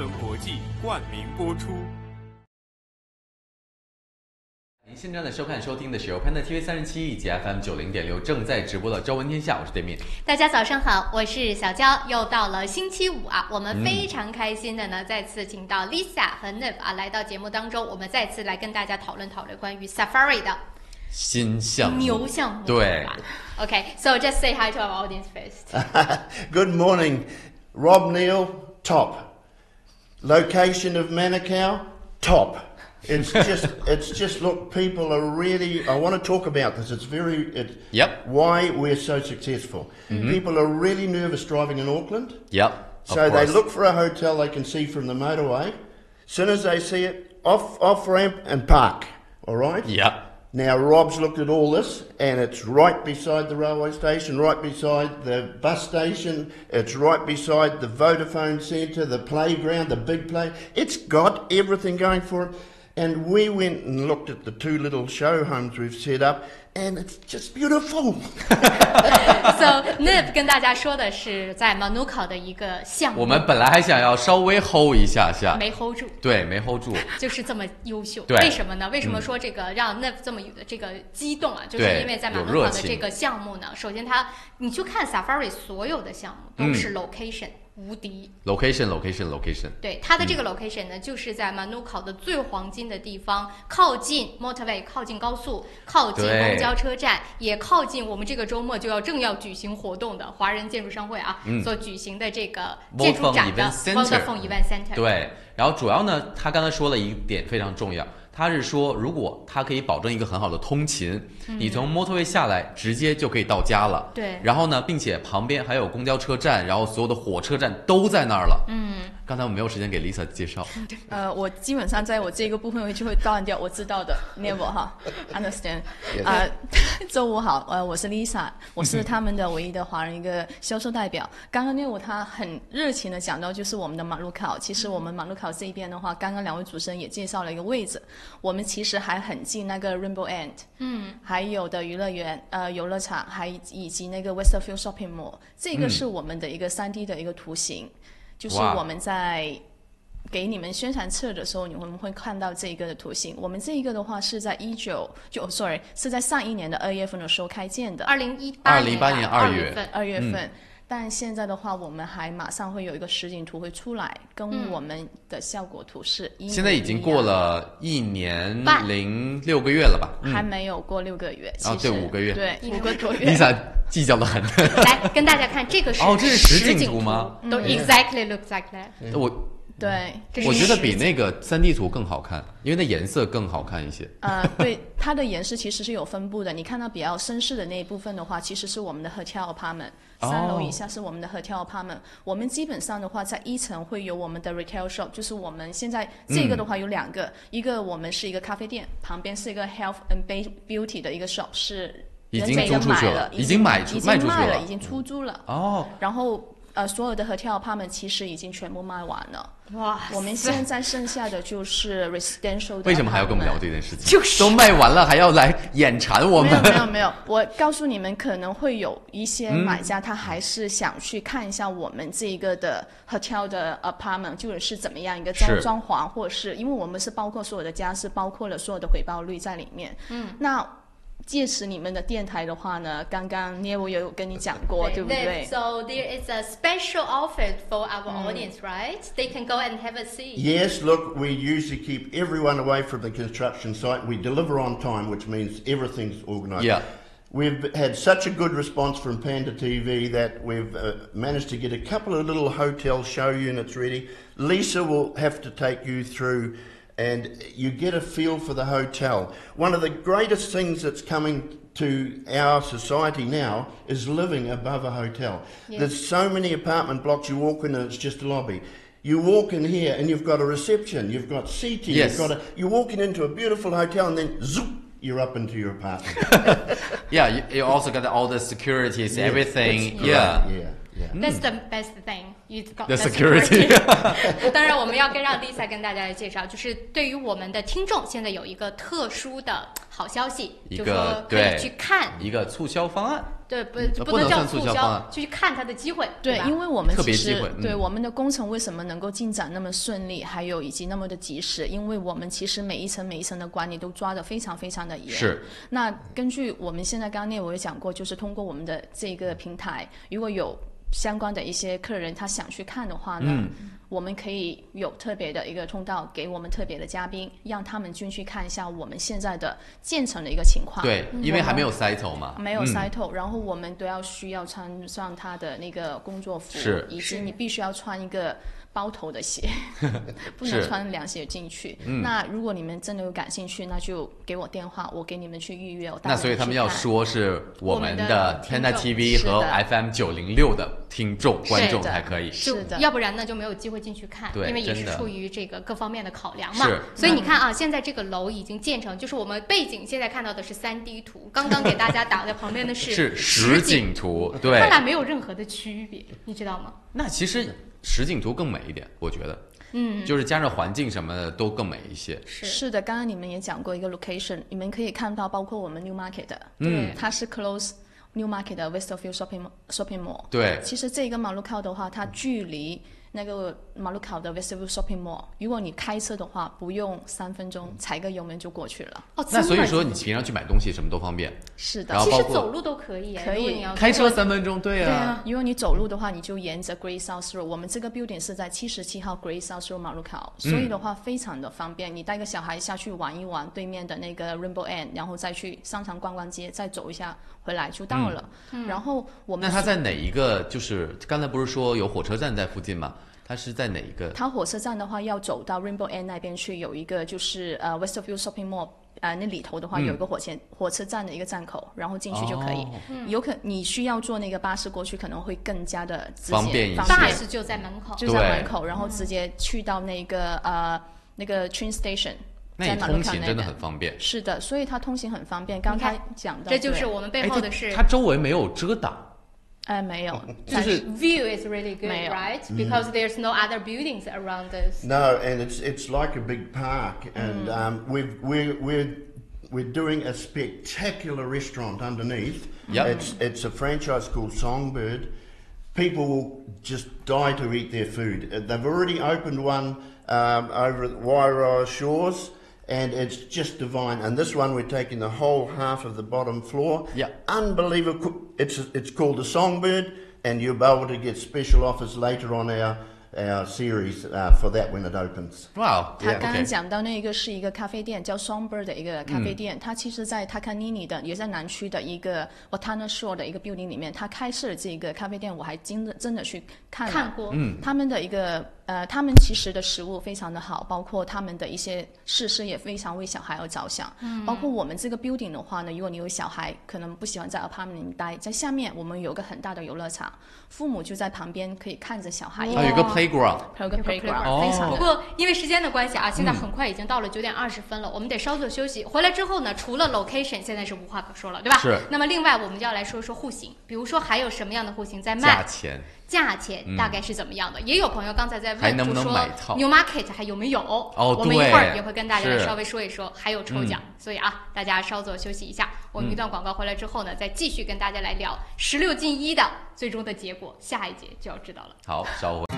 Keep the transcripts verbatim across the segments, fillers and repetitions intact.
伦国际冠名播出。 您现在的收看收听的是由 Panda T V 三十七以及 F M 九零点六正在直播的《朝闻天下》，我是对面。 大家早上好，我是小娇，又到了星期五啊，我们非常开心的呢，嗯、再次请到 Lisa 和 Niv 啊来到节目当中，我们再次来跟大家讨论讨论关于 Safari 的新项目牛项目。 对。 Okay, so just say hi to our audience first. Good morning, Rob Neal, top. Location of Manukau, top. It's just, it's just. Look, people are really. I want to talk about this. It's very. It, yep. Why we're so successful. Mm-hmm. People are really nervous driving in Auckland. Yep. So they look for a hotel they can see from the motorway. As soon as they see it, off off ramp and park. All right. Yep. Now Rob's looked at all this, and it's right beside the railway station, right beside the bus station. It's right beside the Vodafone Centre, the playground, the big play. It's got everything going for it. And we went and looked at the two little show homes we've set up, and it's just beautiful. So Niv 跟大家说的是在 Manukau 的一个项目。 我们本来还想要稍微 hold 一下下， 没 hold 住。 对，没 hold 住。 就是这么优秀。 对。 为什么呢？为什么说这个让 Niv 这么这个激动啊？就是因为在 Manukau 的这个项目呢，首先它你去看 Safari 所有的项目都是 location。嗯无敌 location location location 对它的这个 location 呢、嗯、就是在 Manukau 的最黄金的地方，靠近 motorway， 靠近高速，靠近公交车站，也靠近我们这个周末就要正要举行活动的华人建筑商会啊、嗯、所举行的这个建筑展的 Vodafone Event Center。 对，然后主要呢他刚才说了一点非常重要，他是说如果他可以保证一个很好的通勤、嗯、你从 motorway 下来直接就可以到家了。 对， 然后呢并且旁边还有公交车站，然后所有的火车站都在那儿了。 嗯， 刚才我们没有时间给 Lisa 介绍。 呃，我基本上在我这个部分就会断掉，我知道的 never 哈 understand 啊、呃，周五好，呃，我是 Lisa， 我是他们的唯一的华人一个销售代表。刚刚 Neil 他很热情的讲到就是我们的马路考，其实我们马路考这一边的话，刚刚两位主持人也介绍了一个位置，我们其实还很近那个 Rainbow End， 嗯，还有的娱乐园、呃游乐场，还以及那个 Westerfield Shopping Mall， 这个是我们的一个 三 D 的一个图形。嗯，就是我们在给你们宣传册的时候，你们会看到这个的图形。我们这一个的话是在一九就 sorry 是在上一年的二月份的时候开建的， 二零一八年二月份二月份。嗯，但现在的话，我们还马上会有一个实景图会出来，跟我们的效果图是一模一样。 现在已经过了一年零六个月了吧？ 嗯、还没有过六个月，其实、 哦、对，五个月， 对，五个多月。 Lisa 计较得很。 来跟大家看，这个是哦，这是实景图吗？ 都 exactly looks like that。 嗯、我。 对， 我觉得比那个 三 D 图更好看，因为那颜色更好看一些。 呃，对，它的颜色其实是有分布的。你看到比较绅士的那一部分的话，其实是我们的 hotel apartment， 三楼以下是我们的 hotel apartment。我们基本上的话，在一层会有我们的 retail shop， 就是我们现在这个的话有两个，嗯、一个我们是一个咖啡店，旁边是一个 health and beauty 的一个 shop， 是已经租出去了，已经买出卖出去了， 已经出租了。 哦， 然后。呃，所有的 hotel apartment 其实已经全部卖完了。 哇， 我们现在剩下的就是 residential 的。 为什么还要跟我们聊这件事情？ 就是都卖完了，还要来眼馋我们？ 没有没有没有，我告诉你们，可能会有一些买家，他还是想去看一下我们这一个的 hotel 的 apartment 就是怎么样一个装装潢，或者是因为我们是包括所有的家是包括了所有的回报率在里面。嗯，那。届时你们的电台的话呢，刚刚 Neil 也有跟你讲过，对不对 ？So there is a special offer for our audience, right? They can go and have a seat. Yes, look, we usually keep everyone away from the construction site. We deliver on time, which means everything's organised. Yeah. We've had such a good response from Panda T V that we've uh, managed to get a couple of little hotel show units ready. Lisa will have to take you through and you get a feel for the hotel. One of the greatest things that's coming to our society now is living above a hotel. Yes. There's so many apartment blocks you walk in and it's just a lobby. You walk in here and you've got a reception, you've got seating, yes. you've got a, you're walking into a beautiful hotel and then zoop, you're up into your apartment. Yeah, you, you also got all the securities, yes, everything. Yeah. yeah. Yeah. That's the best thing. You've got the security. 当然，我们要跟让 Lisa 跟大家来介绍，就是对于我们的听众，现在有一个特殊的好消息，就是说可以去看一个促销方案。 对，不不不能叫能算促促销销方案， 去看它的机会， 对， 吧？ 因为我们特别其实机会嗯对我们的工程为什么能够进展那么顺利，还有以及那么的及时，因为我们其实每一层每一层的管理都抓得非常非常的严。 是。 那根据我们现在刚刚聂我也讲过，就是通过我们的这个平台，如果有相关的一些客人他想去看的话呢， 嗯我们可以有特别的一个通道给我们特别的嘉宾，让他们进去看一下我们现在的建成的一个情况。 对，因为还没有 cycle 嘛， 没有嗯 cycle，、然后我们都要需要穿上他的那个工作服， 是以及你必须要穿一个包头的鞋，不能是穿凉鞋进去。 嗯那如果你们真的有感兴趣，那就给我电话，我给你们去预约。我带那你所以他们要去看说是我们的我们的 Panda 听众 T V 和是的 F M 九零六的听众观众才可以。 是的， 要不然呢就没有机会进去看， 对因为也是真的出于这个各方面的考量嘛是。 所以你看啊，现在这个楼已经建成，就是我们背景现在看到的是 三 D 图，刚刚给大家打在旁边的是是实景图，对看，来没有任何的区别，你知道吗？ 那其实实景图更美一点，我觉得， 嗯， 就是加上环境什么的都更美一些。 是是的，刚刚你们也讲过一个 location， 你们可以看到，包括我们 New Market 的， 嗯它是 close New Market 的 Westerfield Shopping Shopping Mall。 对， 其实这个马路靠的话，它距离那个马路靠的 Westerfield Shopping Mall， 如果你开车的话，不用三分钟，踩个油门就过去了。 哦， 那所以这么说你平常去买东西什么都方便， 是的然，后包括其实走路都可以， 可以如果你要开车三分钟，对啊， 对啊， 如果你走路的话，你就沿着 Great South Road， 我们这个 building 是在七十七号 Great South Road 马路口，所以的话非常的方便。你带个小孩下去玩一玩，对面的那个 Rainbow End， 然后再去商场逛逛街，再走一下回来就到了。然后我们那它在哪一个？就是刚才不是说有火车站在附近吗？它是在哪一个？ 它火车站的话要走到 Rainbow End 那边去，有一个就是呃 Westerfield Shopping Mall。呃，那里头的话嗯有一个火车、火车站的一个站口，然后进去就可以。 哦有可你需要坐那个巴士过去，可能会更加的直接方便一些方巴士就在门口， 就在对门口，然后直接去到那个呃那个 train station， 那你在马路通勤真的口那边很方便。 是的，所以它通行很方便。刚才讲到， 这就是对我们背哎， 后的是它它周围没有遮挡， 哎没有， 就是 view is really good, 没有 right? Because there's no other buildings around us. No, and it's it's like a big park, and um, we've we're we're we're doing a spectacular restaurant underneath. Yep. It's it's a franchise called Songbird. People will just die to eat their food. Uh, They've already opened one um, over at Wairau Shores, and it's just divine. And this one, we're taking the whole half of the bottom floor. Yep. Unbelievable. It's it's called the Songbird, and you'll be able to get special offers later on our our series uh, for that when it opens. 哇， 他刚刚 OK 讲到那个是一个咖啡店，叫 Songbird 的一个咖啡店。它其实，在 Takanini 的，也在南区的一个 Watana Shore 的一个 building 里面，它开设了这个咖啡店，我还真的真的去看了。 看过， 嗯， 他们的一个呃，他们其实的食物非常的好，包括他们的一些设施也非常为小孩而着想。嗯，包括我们这个 building 的话呢，如果你有小孩，可能不喜欢在 apartment 里待，在下面我们有个很大的游乐场，父母就在旁边可以看着小孩。 还有一个 playground， 还有个有个 playground， 哦非常的。 不过因为时间的关系啊，现在很快已经到了九点二十分了，我们得稍作休息。回来之后呢，除了 location， 现在是无话可说了，对吧？ 是。 那么另外我们就要来说说户型，比如说还有什么样的户型在卖？ 价钱价钱大概是怎么样的？也有朋友刚才在问， 还能不能就说买套 New Market 还有没有？ 哦我们一会对儿也会跟大家来是稍微说一说，还有抽奖。所以啊，大家稍作休息一下。我们一段广告回来之后呢，再继续跟大家来聊十六进一的最终的结果，下一节就要知道了。 好，稍后。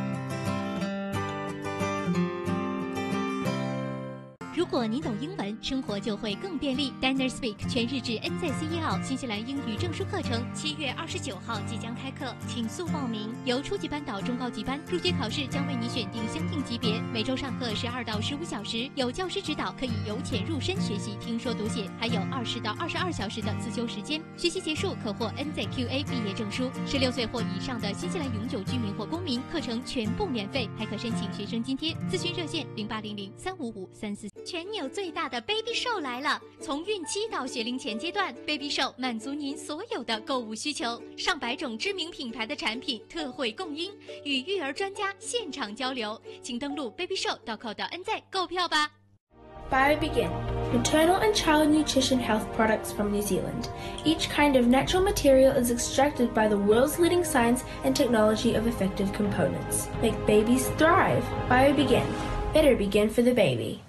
如果您懂英文，生活就会更便利。Diner Speak 全日制 N Z C 一号新西兰英语证书课程，七月二十九号即将开课，请速报名。由初级班到中高级班，入学考试将为你选定相应级别，每周上课十二到十五小时，有教师指导，可以由浅入深学习听说读写，还有二十到二十二小时的自修时间。学习结束可获 N Z Q A 毕业证书。十六岁或以上的新西兰永久居民或公民，课程全部免费，还可申请学生津贴。咨询热线零八零零三五五三四。全纽最大的 Baby Show 来了！从孕期到学龄前阶段 ，Baby Show 满足您所有的购物需求，上百种知名品牌的产品特惠供应，与育儿专家现场交流，请登录 baby show dot co dot n z 购票吧。 BioBegin, maternal and child nutrition health products from New Zealand. Each kind of natural material is extracted by the world's leading science and technology of effective components. Make babies thrive. BioBegin. Better begin for the baby.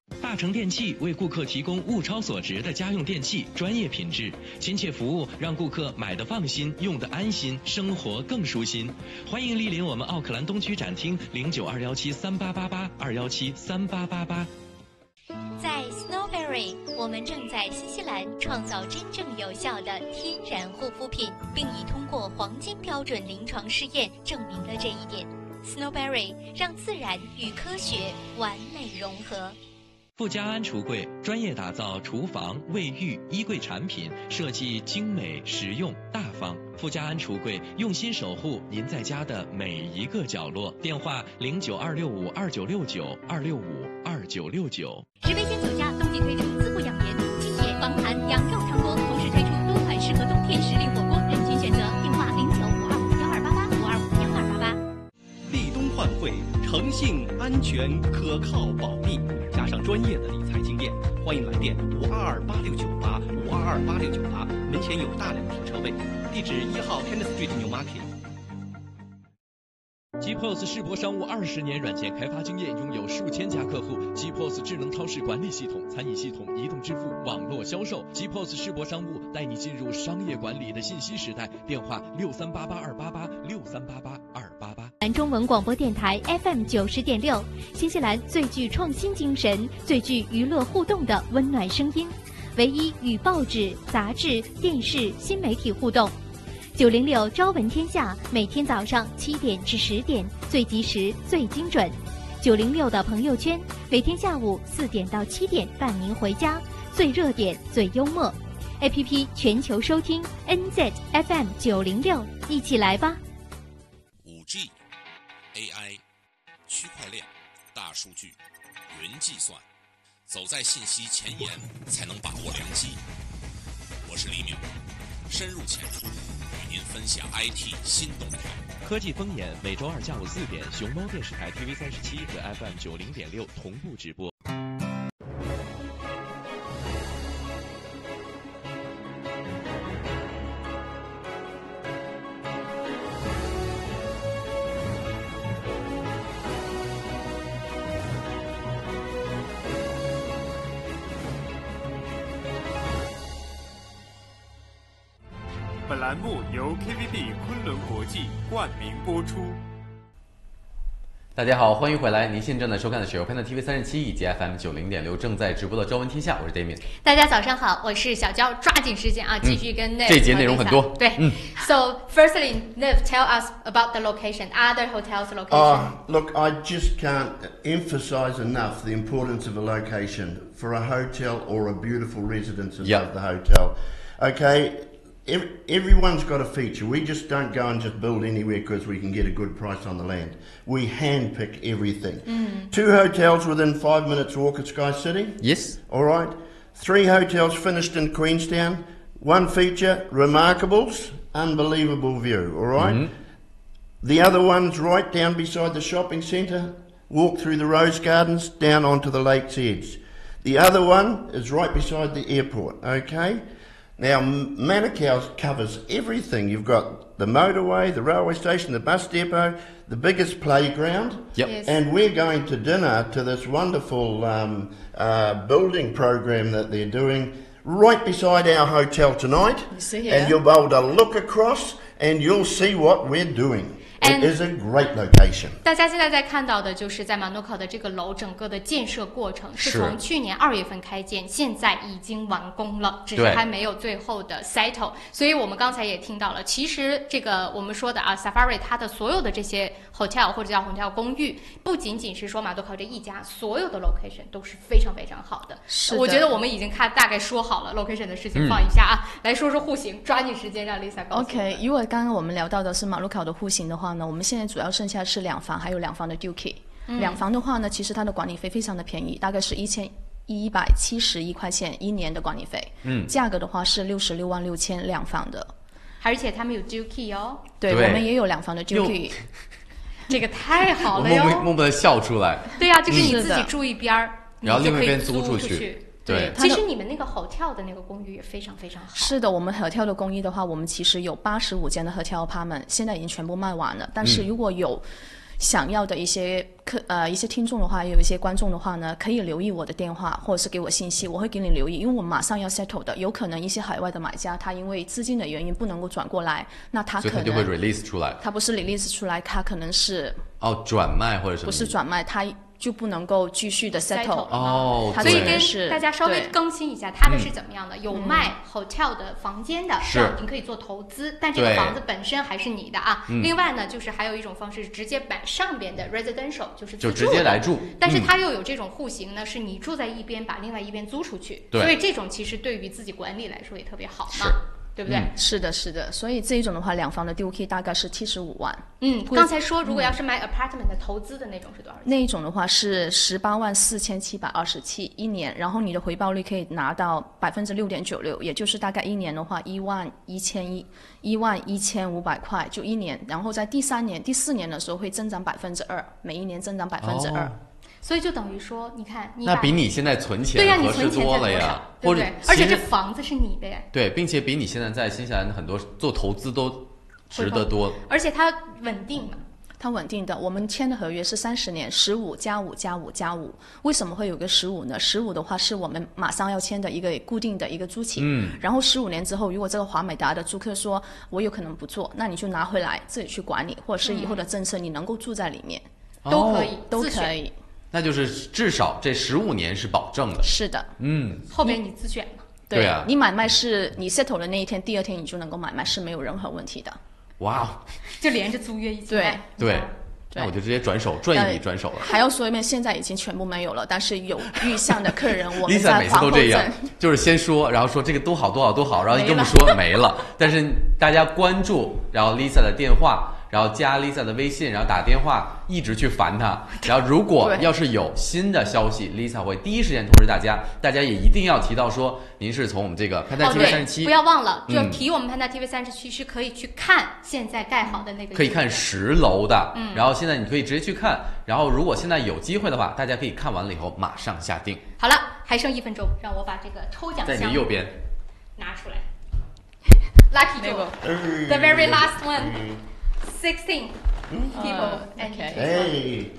大成电器为顾客提供物超所值的家用电器，专业品质、亲切服务，让顾客买得放心，用得安心，生活更舒心。欢迎莅临我们奥克兰东区展厅零九二幺七三八八八二幺七三八八八。 在 Snowberry， 我们正在新西兰创造真正有效的天然护肤品，并已通过黄金标准临床试验证明了这一点。Snowberry 让自然与科学完美融合。 富家安橱柜专业打造厨房、卫浴、衣柜产品，设计精美、实用、大方。富家安橱柜用心守护您在家的每一个角落。电话零九二六五二九六九二六五二九六九。 十杯鲜酒家冬季推出滋补养颜、鸡血防寒羊肉汤锅，同时推出多款适合冬天实力火锅，人群选择。电话零九五二五幺二八八五二五幺二八八。 立冬换汇，诚信、安全、可靠、保密。加上专业的理财经验，欢迎来电五二二八六九八五二二八六九八，门前有大量停车位，地址一号 Kenneth Street New Market。 G P O S 世博商务二十年软件开发经验，拥有数千家客户。G P O S 智能超市管理系统、餐饮系统、移动支付、网络销售。G P O S 世博商务带你进入商业管理的信息时代。电话六三八八二八八六三八八二八八。 南中文广播电台 F M 九十点六，新西兰最具创新精神、最具娱乐互动的温暖声音，唯一与报纸、杂志、电视、新媒体互动。九零六朝闻天下，每天早上七点至十点，最及时、最精准。九零六的朋友圈，每天下午四点到七点伴您回家，最热点、最幽默。A P P 全球收听 N Z F M 九零六，一起来吧。 五 G、A I、区块链、大数据、云计算，走在信息前沿，才能把握良机。我是李淼，深入浅出。与您分享 I T 新动态。 科技风眼每周二下午四点，熊猫电视台 T V 三十七和 F M 九零点六同步直播。 本栏目由 K V B 昆仑国际冠名播出。 大家好，欢迎回来！您现正在收看的是由看的 T V 三十七以及 F M 九零点六正在直播的《朝闻天下》，我是 Damien。 大家早上好，我是小娇，抓紧时间啊，继续跟 Niv、 嗯、这节内容很多。 对、嗯、，So firstly, Niv, tell us about the location, other hotels location. Oh, look, I just can't emphasize enough the importance of a location for a hotel or a beautiful residence above yep. the hotel. Okay. Everyone's got a feature. We just don't go and just build anywhere because we can get a good price on the land. We handpick everything. Mm. Two hotels within five minutes walk at Sky City. Yes. All right. Three hotels finished in Queenstown. One feature, Remarkables, unbelievable view. All right. Mm-hmm. The other one's right down beside the shopping centre. Walk through the rose gardens down onto the lake's edge. The other one is right beside the airport. Okay. Now, Manukau covers everything. You've got the motorway, the railway station, the bus depot, the biggest playground. Yep. Yes. And we're going to dinner to this wonderful um, uh, building program that they're doing right beside our hotel tonight. You see here? And you'll be able to look across and you'll see what we're doing. It is a great location. 大家现在在看到的就是在马努考的这个楼整个的建设过程是从去年二月份开建，现在已经完工了，只是还没有最后的 settle。所以我们刚才也听到了，其实这个我们说的啊 ，Safari 它的所有的这些 hotel 或者叫 hotel 公寓，不仅仅是说马努考这一家，所有的 location 都是非常非常好的。 是的， 我觉得我们已经看大概说好了 location 的事情，放一下啊，嗯、来说说户型，抓紧时间让 Lisa 告诉我。 OK， 如果刚刚我们聊到的是马努考的户型的话呢，我们现在主要剩下是两房，还有两房的 Dukey。嗯、两房的话呢，其实它的管理费非常的便宜，大概是一千一百七十一块钱一年的管理费。嗯，价格的话是六十六万六千两房的， 而且他们有 Dukey 哦。 对，我们也有两房的 Dukey。 这个太好了哟！ 我默默的笑出来。 对呀、啊，就是你自己住一边儿， 嗯、然后另外一边租出去。 去对， 其实你们那个 hotel 的那个公寓也非常非常好。 是的，我们 hotel 的公寓的话，我们其实有八十五间的 hotel apartment， 现在已经全部卖完了。但是如果有想要的一些客呃一些听众的话，也有一些观众的话呢，可以留意我的电话或者是给我信息，我会给你留意，因为我马上要 settle 的，有可能一些海外的买家他因为资金的原因不能够转过来，那他可能所以他就会 release 出来。 他不是 release 出来，他可能是哦转卖或者什么？ 不是转卖，他就不能够继续的 settle。 哦， 所以跟大家稍微更新一下，它的是怎么样的？有卖 hotel 的房间的，这样您可以做投资，但这个房子本身还是你的啊。另外呢，就是还有一种方式，直接买上边的 residential， 就是就直接来住。 但是它又有这种户型呢，是你住在一边，把另外一边租出去。所以这种其实对于自己管理来说也特别好嘛。对不对、 嗯？是的，是的。所以这一种的话，两房的 D O K 大概是七十五万。 嗯，刚才说如果要是买 apartment 的投资的那种是多少钱？ 那一种的话是十八万四千七百二十七一年，然后你的回报率可以拿到百分之六点九六，也就是大概一年的话一万一千一一万一千五百块，就一年。然后在第三年、第四年的时候会增长百分之二，每一年增长百分之二。 所以就等于说，你看，你那比你现在存钱对呀， 合适多了呀， 对不对？而且这房子是你的呀。 对，并且比你现在在新西兰很多做投资都值得多。 而且它稳定嘛， 它稳定的。我们签的合约是三十年，十五加五加五加五。为什么会有个十五呢？十五的话是我们马上要签的一个固定的一个租期。嗯。然后十五年之后，如果这个华美达的租客说我有可能不做，那你就拿回来自己去管理，或者是以后的政策你能够住在里面， 嗯、都可以， 都可以。 那就是至少这十五年是保证的。 是的， 嗯， 后边你自选嘛。 对, 对啊， 你买卖是你 settle 的那一天，第二天你就能够买卖，是没有任何问题的。 哇， 就连着租约一起对对。那我就直接转手赚一笔转手了。 还要说一遍，现在已经全部没有了，但是有预向的客人，我们在每次都这样，就是先说，然后说这个多好多好多好，然后你跟我们说没了。但是大家关注，然后 Lisa 的电话。然后加 Lisa 的微信，然后打电话一直去烦她。然后如果要是有新的消息 ，Lisa 会第一时间通知大家。大家也一定要提到说，您是从我们这个 Panda T V 三十七， 不要忘了，就提我们 Panda T V 三十七是可以去看现在盖好的那个， 可以看十楼的。嗯，然后现在你可以直接去看。然后如果现在有机会的话，大家可以看完了以后马上下定。 好了，还剩一分钟，让我把这个抽奖箱在你右边拿出来。Lucky draw，the very last one。Sixteen people and hey.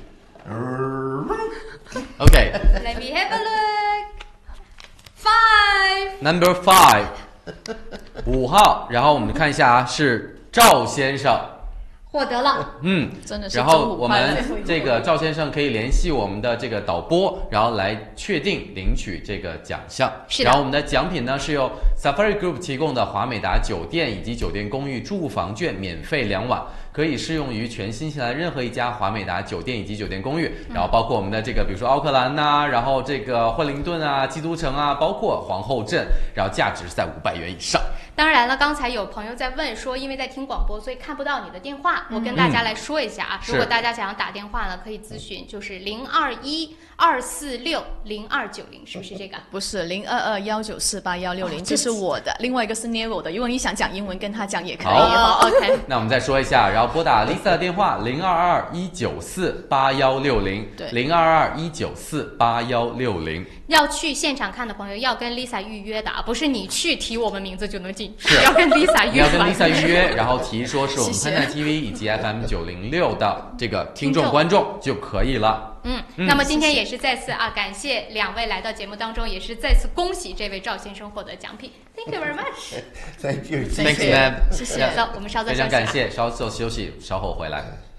Okay. Let me have a look. Five. Number five. 五号，然后我们看一下啊，是赵先生获得了。 嗯， 真的是。 然后我们这个赵先生可以联系我们的这个导播，然后来确定领取这个奖项。 是的。 然后我们的奖品呢是由 Safari Group 提供的华美达酒店以及酒店公寓住房券，免费两晚。可以适用于全新西兰任何一家华美达酒店以及酒店公寓，然后包括我们的这个，比如说奥克兰呐、啊，然后这个惠灵顿啊、基督城啊，包括皇后镇，然后价值是在五百元以上。 当然了，刚才有朋友在问说，因为在听广播，所以看不到你的电话。我跟大家来说一下啊，嗯、如果大家想要打电话呢，可以咨询，就是零二一二四六零二九零，是不是这个？ 不是，零二二幺九四八幺六零，这是我的，另外一个是 Nero 的。如果你想讲英文，跟他讲也可以。 好 ，OK。 那我们再说一下，然后拨打 Lisa 的电话零二二一九四八幺六零， 对， 零二二一九四八幺六零。 要去现场看的朋友要跟 Lisa 预约的啊，不是你去提我们名字就能进， 是要跟 Lisa 预约。 要跟 Lisa 预约，然后提说是我们 Panda T V 以及 F M 九零六的这个听众观众就可以了。 嗯，那么今天也是再次啊，感谢两位来到节目当中，也是再次恭喜这位赵先生获得奖品。Thank you very much. Thank you. Thanks, man. 谢谢。走，我们稍作休息。 非常感谢，稍作休息，稍后回来。